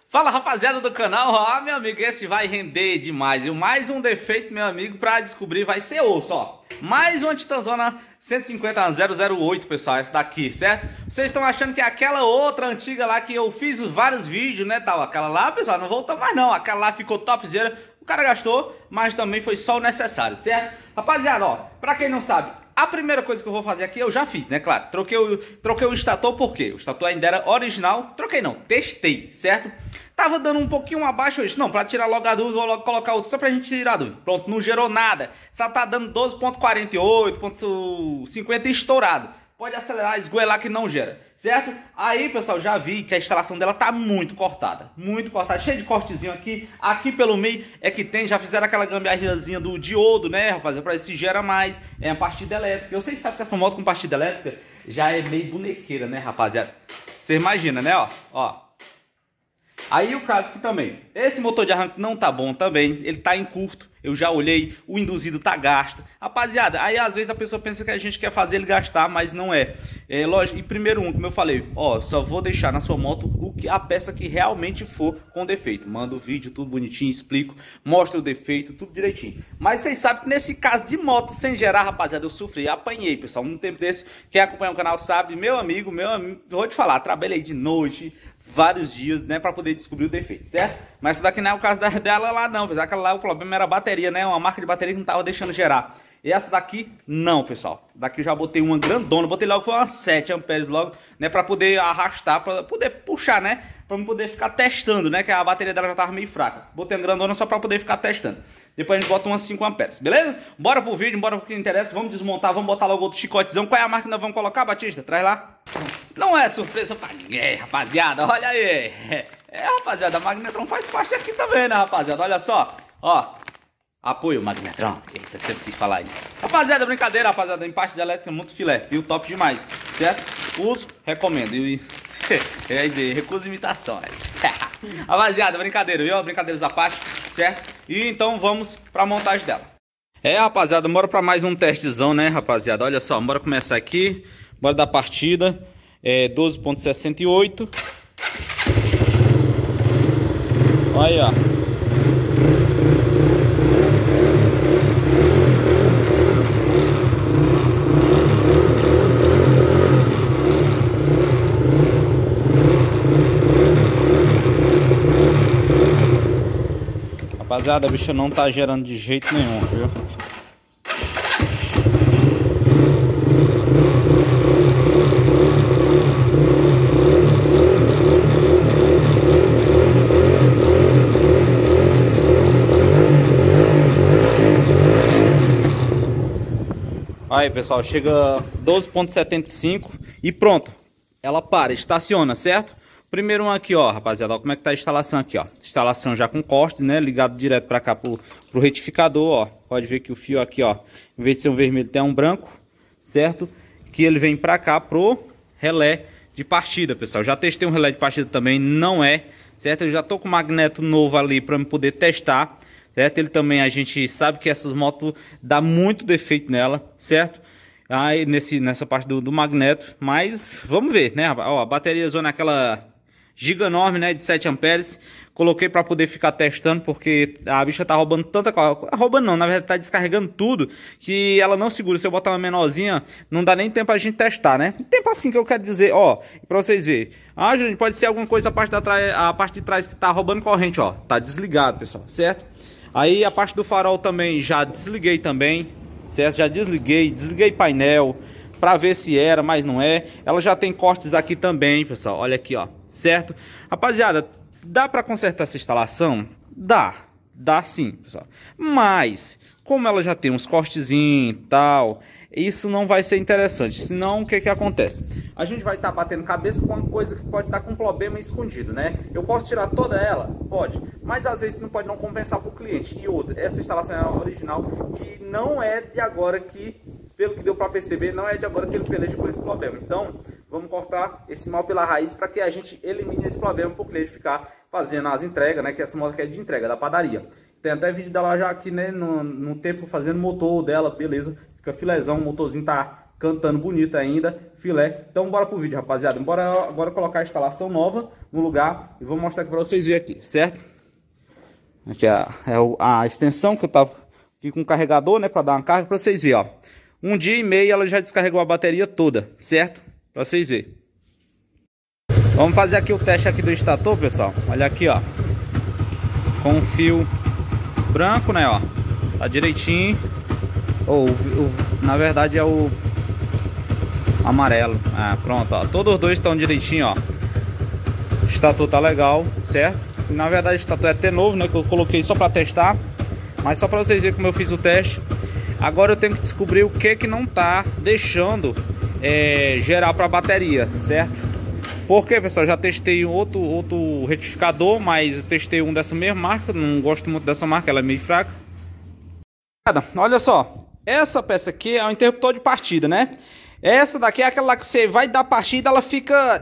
Fala, rapaziada do canal. Ah, meu amigo, esse vai render demais. E mais um defeito, meu amigo, pra descobrir vai ser osso, ó. Mais uma Titanzona 150-008, pessoal, essa daqui, certo? Vocês estão achando que é aquela outra antiga lá que eu fiz vários vídeos, né, tal. Aquela lá, pessoal, não voltou mais não. Aquela lá ficou topzera. O cara gastou, mas também foi só o necessário, certo? Rapaziada, ó, pra quem não sabe, a primeira coisa que eu vou fazer aqui, eu já fiz, né, claro. Troquei o estator, por quê? O estator ainda era original. Troquei não, testei, certo? Tava dando um pouquinho abaixo hoje. Não, pra tirar logo a dúvida, vou logo colocar outro só pra gente tirar a dúvida. Pronto, não gerou nada. Só tá dando 12.48, 12.50 estourado. Pode acelerar, esgoelar que não gera, certo? Aí, pessoal, já vi que a instalação dela tá muito cortada, cheio de cortezinho aqui. Aqui pelo meio é que tem, já fizeram aquela gambiarrazinha do diodo, né, rapaziada, pra ver se gera mais. É a partida elétrica. Vocês sabem que essa moto com partida elétrica já é meio bonequeira, né, rapaziada? Você imagina, né, ó. Aí o caso que também, esse motor de arranque não tá bom também, ele tá em curto, eu já olhei, o induzido tá gasto. Rapaziada, aí às vezes a pessoa pensa que a gente quer fazer ele gastar, mas não é. É lógico, e primeiro como eu falei, ó, só vou deixar na sua moto a peça que realmente for com defeito. Mando o vídeo, tudo bonitinho, explico, mostro o defeito, tudo direitinho. Mas vocês sabem que nesse caso de moto sem gerar, rapaziada, eu sofri, apanhei, pessoal, num tempo desse. Quem acompanha o canal sabe, meu amigo, vou te falar, trabalhei de noite, vários dias, né, para poder descobrir o defeito, certo? Mas isso daqui não é o caso dela lá não, apesar que lá o problema era a bateria, né, uma marca de bateria que não tava deixando gerar. E essa daqui, não, pessoal. Daqui eu já botei uma grandona, botei logo, foi umas 7 amperes logo, né, para poder arrastar, para poder puxar, né, para não poder ficar testando, né, que a bateria dela já tava meio fraca. Botei uma grandona só para poder ficar testando. Depois a gente bota umas 5 amperes, beleza? Bora pro vídeo, bora pro que interessa, vamos desmontar, vamos botar logo outro chicotezão. Qual é a marca que nós vamos colocar, Batista? Traz lá. Não é surpresa pra ninguém, rapaziada, olha aí. Rapaziada, a Magnetron faz parte aqui também, né, rapaziada? Olha só, ó. Apoio Magnetron. Eita, sempre quis falar isso. Rapaziada, brincadeira, rapaziada, em partes elétricas muito filé, viu? Top demais, certo? Uso, recomendo. E é dizer, recuso imitações. Rapaziada, brincadeira, viu? Brincadeiras à parte, certo? E então vamos pra montagem dela. Rapaziada, bora pra mais um testzão, né, rapaziada? Olha só, bora começar aqui. Bora dar partida. 12.68. Olha, ó. Rapaziada, a bicha não tá gerando de jeito nenhum, viu? Aí, pessoal, chega 12.75 e pronto. Ela para, estaciona, certo? Primeiro um aqui, ó, rapaziada, ó, como é que tá a instalação aqui, ó. Instalação já com corte, né, ligado direto pra cá pro retificador, ó. Pode ver que o fio aqui, ó, em vez de ser um vermelho, tem um branco, certo? Que ele vem pra cá pro relé de partida, pessoal. Já testei um relé de partida também, não é, certo? Eu já tô com o magneto novo ali pra me poder testar, certo? Ele também, a gente sabe que essas motos dá muito defeito nela, certo? Aí nessa parte do magneto, mas vamos ver, né? Ó, a bateria zona aquela giga enorme, né, de 7 amperes. Coloquei para poder ficar testando, porque a bicha tá roubando tanta coisa. Roubando não, na verdade tá descarregando tudo, que ela não segura. Se eu botar uma menorzinha, não dá nem tempo a gente testar, né? Tempo assim que eu quero dizer, ó, para vocês verem. Ah, gente, pode ser alguma coisa a parte de trás que tá roubando corrente, ó. Tá desligado, pessoal, certo? Aí a parte do farol também já desliguei também, certo? Já desliguei painel para ver se era, mas não é. Ela já tem cortes aqui também, pessoal. Olha aqui, ó, certo? Rapaziada, dá para consertar essa instalação? Dá sim, pessoal. Mas como ela já tem uns cortezinhos e tal, isso não vai ser interessante. Senão, o que que acontece? A gente vai estar batendo cabeça com uma coisa que pode estar com um problema escondido, né? Eu posso tirar toda ela? Pode. Mas às vezes não pode não compensar para o cliente. E outra, essa instalação é original, que não é de agora que, pelo que deu para perceber, não é de agora que ele peleja por esse problema. Então, vamos cortar esse mal pela raiz para que a gente elimine esse problema para o cliente ficar fazendo as entregas, né? Que essa moto aqui é de entrega, da padaria. Tem até vídeo dela já aqui, né? No tempo fazendo motor dela, beleza. Fica filézão, o motorzinho tá cantando bonito ainda, filé. Então bora pro vídeo, rapaziada. Bora agora colocar a instalação nova no lugar e vou mostrar aqui pra vocês verem aqui, certo? Aqui é a extensão que eu tava aqui com o carregador, né, pra dar uma carga pra vocês verem, ó. 1 dia e meio ela já descarregou a bateria toda, certo? Pra vocês verem. Vamos fazer aqui o teste aqui do estator, pessoal. Olha aqui, ó. Com o fio branco, né, ó. Tá direitinho. Na verdade é o amarelo. Pronto, ó. Todos os dois estão direitinho, ó. O estator tá legal, certo? Na verdade o estator é até novo, né? Que eu coloquei só pra testar. Mas só pra vocês verem como eu fiz o teste. Agora eu tenho que descobrir o que não tá deixando gerar pra bateria, certo? Porque, pessoal, já testei outro retificador, mas eu testei um dessa mesma marca. Não gosto muito dessa marca, ela é meio fraca. Olha só, essa peça aqui é o interruptor de partida, né? Essa daqui é aquela lá que você vai dar partida, ela fica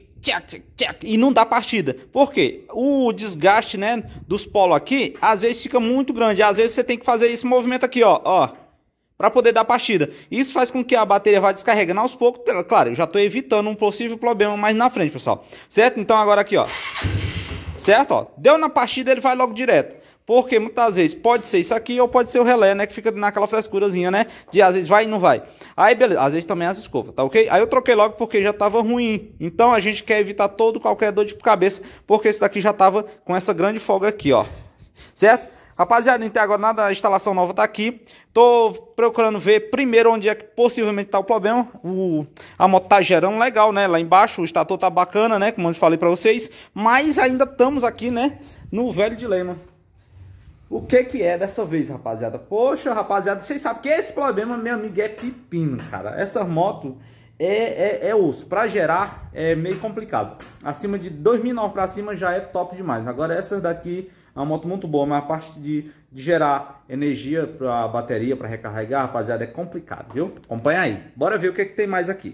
e não dá partida. Por quê? O desgaste, né, dos polos aqui, às vezes fica muito grande. Às vezes você tem que fazer esse movimento aqui, ó, para poder dar partida. Isso faz com que a bateria vá descarregando aos poucos. Claro, eu já estou evitando um possível problema mais na frente, pessoal. Certo? Então agora aqui, ó. Certo? Ó. Deu na partida, ele vai logo direto. Porque muitas vezes pode ser isso aqui ou pode ser o relé, né? Que fica naquela frescurazinha, né? De às vezes vai e não vai. Aí beleza, às vezes também as escovas, tá ok? Aí eu troquei logo porque já tava ruim. Então a gente quer evitar qualquer dor de cabeça. Porque esse daqui já tava com essa grande folga aqui, ó. Certo? Rapaziada, até agora nada, a instalação nova tá aqui. Tô procurando ver primeiro onde é que possivelmente tá o problema. A moto tá gerando legal, né? Lá embaixo o estator tá bacana, né? Como eu falei pra vocês. Mas ainda estamos aqui, né? No velho dilema. O que é dessa vez, rapaziada? Poxa, rapaziada, vocês sabem que esse problema, meu amigo, é pepino, cara. Essa moto é osso. Pra gerar é meio complicado. Acima de 2009 pra cima já é top demais. Agora essa daqui é uma moto muito boa, mas a parte de gerar energia pra bateria, pra recarregar, rapaziada, é complicado, viu? Acompanha aí. Bora ver o que tem mais aqui.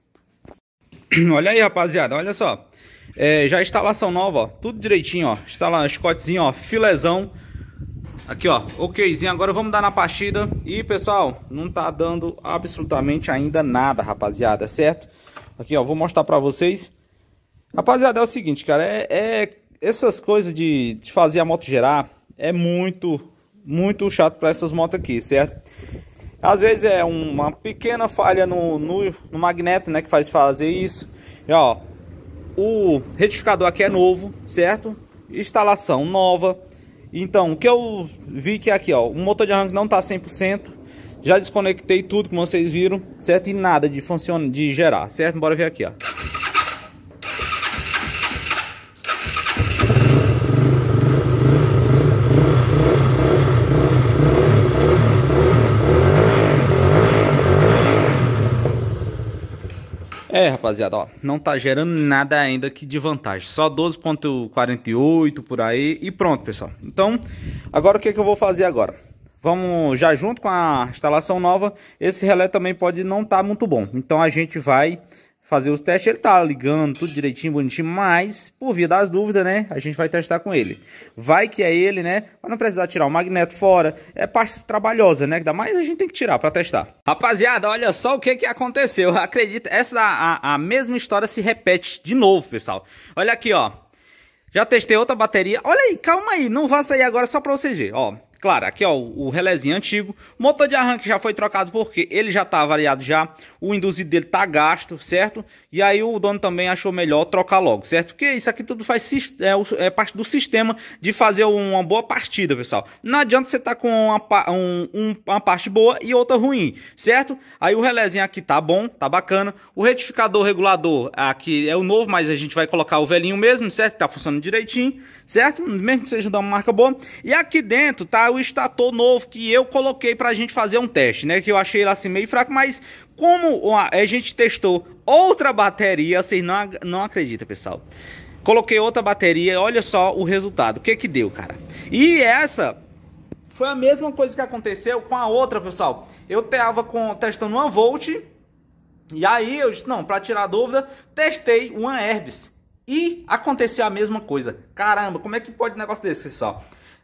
Olha aí, rapaziada, olha só. Já instalação nova, ó. Tudo direitinho, ó. Instala chicotezinho, ó. Filezão. Aqui, ó, okzinho, agora vamos dar na partida. E, pessoal, não tá dando absolutamente ainda nada, rapaziada, certo? Aqui, ó, vou mostrar pra vocês. Rapaziada, é o seguinte, cara, essas coisas de fazer a moto gerar é muito chato pra essas motos aqui, certo? Às vezes é uma pequena falha no magneto, né, que faz fazer isso. E, ó, o retificador aqui é novo, certo? Instalação nova. Então, o que eu vi que aqui, ó, o motor de arranque não tá 100%. Já desconectei tudo, como vocês viram, certo? E nada de gerar, certo? Bora ver aqui, ó. Rapaziada, ó, não tá gerando nada ainda aqui de vantagem, só 12.48 por aí e pronto, pessoal. Então, agora o que eu vou fazer agora? Vamos já junto com a instalação nova, esse relé também pode não estar muito bom. Então a gente vai fazer os testes, ele tá ligando tudo direitinho, bonitinho, mas por via das dúvidas, né, a gente vai testar com ele. Vai que é ele, né, para não precisar tirar o magneto fora, é parte trabalhosa, né, ainda mais a gente tem que tirar para testar. Rapaziada, olha só o que aconteceu, acredita, a mesma história se repete de novo, pessoal. Olha aqui, ó, já testei outra bateria, olha aí, calma aí, não vá sair agora só para vocês verem, ó. Claro, aqui ó, o relézinho antigo, motor de arranque já foi trocado porque ele já tá variado já, o induzido dele tá gasto, certo? E aí o dono também achou melhor trocar logo, certo? Porque isso aqui tudo faz parte do sistema de fazer uma boa partida, pessoal. Não adianta você tá com uma parte boa e outra ruim, certo? Aí o relézinho aqui tá bom, tá bacana. O retificador regulador aqui é o novo, mas a gente vai colocar o velhinho mesmo, certo? Tá funcionando direitinho, certo? Mesmo que seja de uma marca boa. E aqui dentro tá o estator novo que eu coloquei pra gente fazer um teste, né? Que eu achei ele assim meio fraco, mas como a gente testou outra bateria, vocês não acreditam, pessoal. Coloquei outra bateria e olha só o resultado. O que que deu, cara? E essa foi a mesma coisa que aconteceu com a outra, pessoal. Eu tava testando uma Volt e aí eu disse, não, pra tirar dúvida, testei uma Herbst. E aconteceu a mesma coisa. Caramba, como é que pode um negócio desse, pessoal?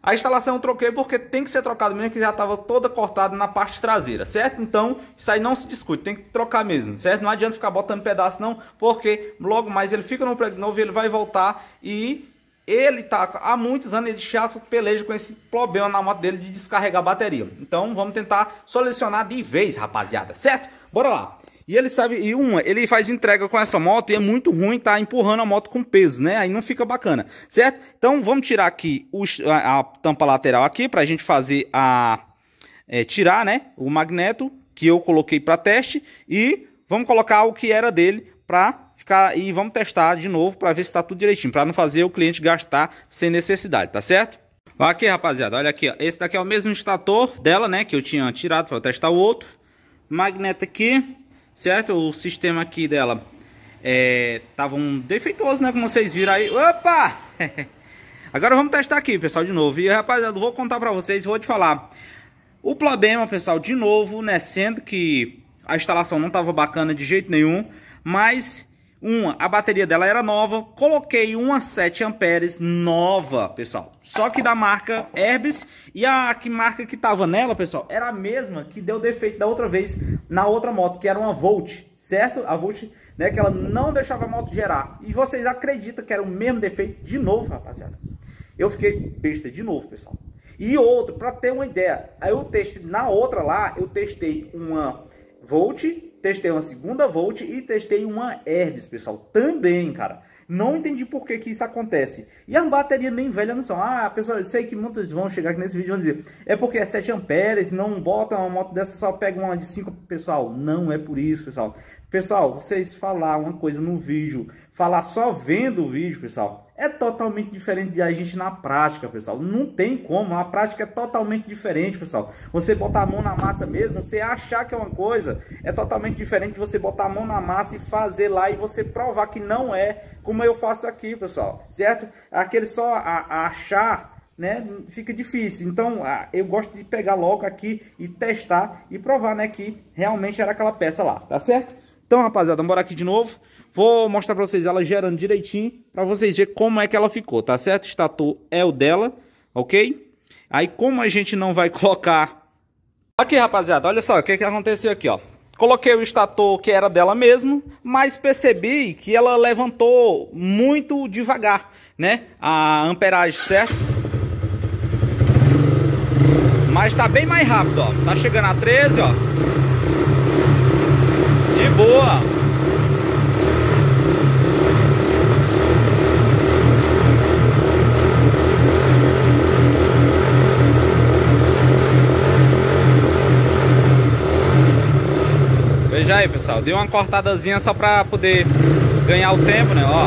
A instalação eu troquei porque tem que ser trocado mesmo, que já estava toda cortada na parte traseira, certo? Então, isso aí não se discute, tem que trocar mesmo, certo? Não adianta ficar botando pedaço não, porque logo mais ele fica no prego novo e ele vai voltar e ele tá há muitos anos, ele já peleja com esse problema na moto dele de descarregar a bateria. Então, vamos tentar solucionar de vez, rapaziada, certo? Bora lá. E ele sabe, ele faz entrega com essa moto e é muito ruim tá empurrando a moto com peso, né? Aí não fica bacana, certo? Então vamos tirar aqui a tampa lateral aqui pra gente fazer tirar, né, o magneto que eu coloquei para teste e vamos colocar o que era dele pra ficar e vamos testar de novo para ver se tá tudo direitinho, para não fazer o cliente gastar sem necessidade, tá certo? Aqui, rapaziada, olha aqui, ó. Esse daqui é o mesmo estator dela, né, que eu tinha tirado para testar o outro. Magneto aqui. Certo? O sistema aqui dela tava um defeituoso, né? Como vocês viram aí. Opa! Agora vamos testar aqui, pessoal, de novo. E, rapaziada, vou contar pra vocês, vou te falar. O problema, pessoal, de novo, né? Sendo que a instalação não tava bacana de jeito nenhum. Mas, a bateria dela era nova. Coloquei uma 7 amperes nova, pessoal. Só que da marca Herbis. E a marca que tava nela, pessoal, era a mesma que deu defeito da outra vez na outra moto, que era uma Volt, certo? A Volt, né, que ela não deixava a moto gerar. E vocês acreditam que era o mesmo defeito de novo, rapaziada? Eu fiquei besta de novo, pessoal. E outro, pra ter uma ideia, aí eu testei, na outra lá, eu testei uma Volt, testei uma segunda Volt e testei uma Herbis, pessoal, também, cara. Não entendi por que isso acontece. E a bateria nem velha não são. Pessoal, eu sei que muitos vão chegar aqui nesse vídeo e vão dizer, é porque é 7 amperes, não bota uma moto dessa, só pega uma de 5. Pessoal, não é por isso, pessoal. Pessoal, vocês falar uma coisa no vídeo, falar só vendo o vídeo, pessoal, é totalmente diferente de a gente na prática, pessoal. Não tem como, a prática é totalmente diferente, pessoal. Você botar a mão na massa mesmo, você achar que é uma coisa, é totalmente diferente de você botar a mão na massa e fazer lá e você provar que não é, como eu faço aqui, pessoal, certo? Aquele só achar, né, fica difícil. Então eu gosto de pegar logo aqui e testar e provar, né, que realmente era aquela peça lá, tá certo? Então, rapaziada, bora aqui de novo. Vou mostrar pra vocês ela gerando direitinho, pra vocês verem como é que ela ficou, tá certo? O estator é o dela, ok? Aí, como a gente não vai colocar... Aqui, rapaziada, olha só o que aconteceu aqui, ó. Coloquei o estator que era dela mesmo, mas percebi que ela levantou muito devagar, né? A amperagem, certo? Mas tá bem mais rápido, ó. Tá chegando a 13, ó. De boa. Veja aí, pessoal, dei uma cortadazinha só pra poder ganhar o tempo, né, ó.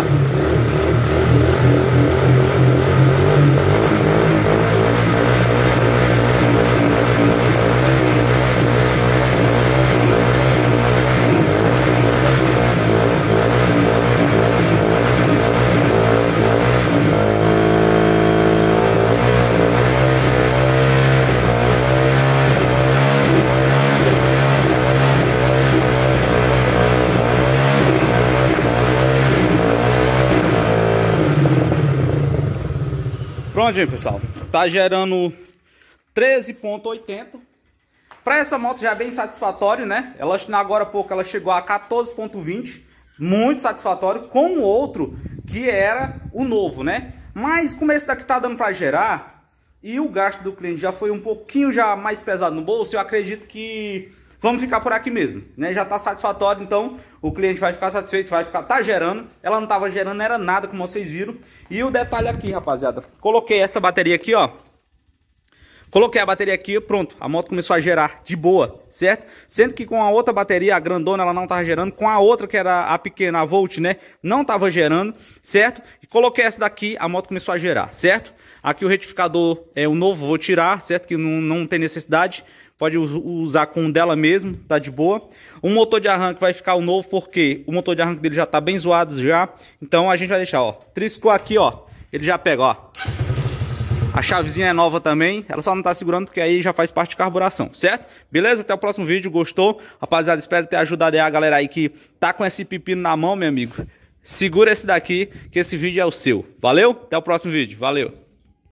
Pronto, gente, pessoal, tá gerando 13,80. Para essa moto já é bem satisfatório, né? Ela, agora há pouco ela chegou a 14,20. Muito satisfatório, com o outro que era o novo, né? Mas como esse daqui tá dando para gerar e o gasto do cliente já foi um pouquinho já mais pesado no bolso, eu acredito que vamos ficar por aqui mesmo, né? Já tá satisfatório, então o cliente vai ficar satisfeito, vai ficar, tá gerando. Ela não tava gerando, não era nada, como vocês viram. E o detalhe aqui, rapaziada, coloquei essa bateria aqui, ó. Coloquei a bateria aqui, pronto, a moto começou a gerar de boa, certo? Sendo que com a outra bateria, a grandona, ela não tava gerando. Com a outra, que era a pequena, a Volt, né, não tava gerando, certo? E coloquei essa daqui, a moto começou a gerar, certo? Aqui o retificador, o novo, vou tirar, certo? Que não tem necessidade. Pode usar com o dela mesmo, tá de boa. O motor de arranque vai ficar o novo, porque o motor de arranque dele já tá bem zoado já. Então a gente vai deixar, ó. Triscou aqui, ó. Ele já pega, ó. A chavezinha é nova também. Ela só não tá segurando porque aí já faz parte de carburação, certo? Beleza? Até o próximo vídeo. Gostou? Rapaziada, espero ter ajudado aí a galera aí que tá com esse pepino na mão, meu amigo. Segura esse daqui, que esse vídeo é o seu. Valeu? Até o próximo vídeo. Valeu!